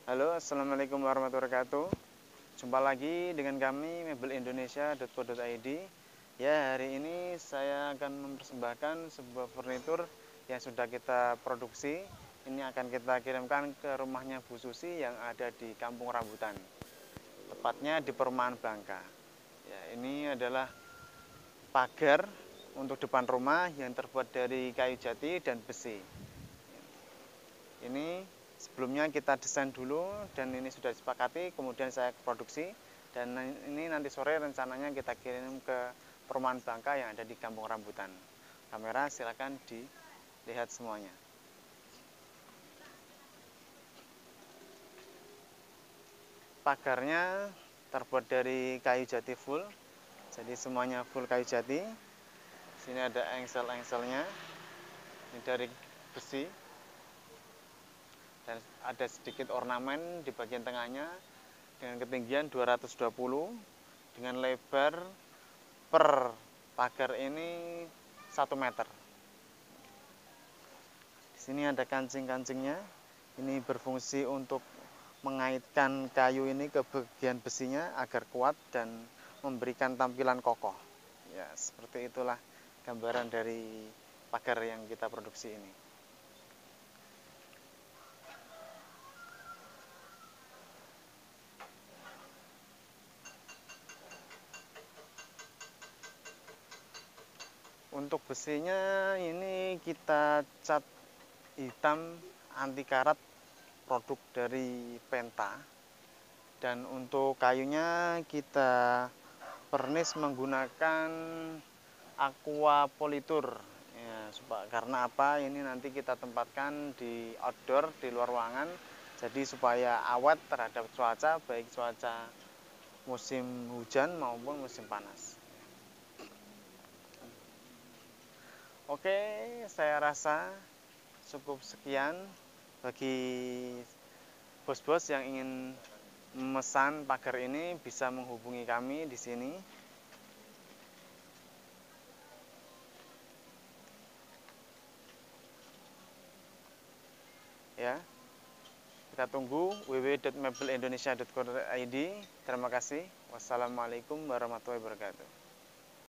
Halo, assalamualaikum warahmatullahi wabarakatuh. Jumpa lagi dengan kami mebelindonesia.co.id. Ya, hari ini saya akan mempersembahkan sebuah furnitur yang sudah kita produksi. Ini akan kita kirimkan ke rumahnya Bu Susi yang ada di Kampung Rambutan, tepatnya di Perumahan Bangka. Ya, ini adalah pagar untuk depan rumah yang terbuat dari kayu jati dan besi. Ini sebelumnya kita desain dulu dan ini sudah disepakati, kemudian saya produksi, dan ini nanti sore rencananya kita kirim ke Perumahan Bangka yang ada di Kampung Rambutan. Kamera silakan dilihat semuanya. Pagarnya terbuat dari kayu jati full, jadi semuanya full kayu jati. Sini ada engsel-engselnya, ini dari besi. Dan ada sedikit ornamen di bagian tengahnya dengan ketinggian 220, dengan lebar per pagar ini 1 meter. Di sini ada kancing-kancingnya. Ini berfungsi untuk mengaitkan kayu ini ke bagian besinya agar kuat dan memberikan tampilan kokoh. Ya, seperti itulah gambaran dari pagar yang kita produksi ini. Untuk besinya ini kita cat hitam anti karat produk dari Penta, dan untuk kayunya kita pernis menggunakan aqua politur ya, karena apa, ini nanti kita tempatkan di outdoor, di luar ruangan, jadi supaya awet terhadap cuaca, baik cuaca musim hujan maupun musim panas. Oke, saya rasa cukup sekian. Bagi bos-bos yang ingin memesan pagar ini bisa menghubungi kami di sini. Ya. Kita tunggu www.mebelindonesia.co.id. Terima kasih. Wassalamualaikum warahmatullahi wabarakatuh.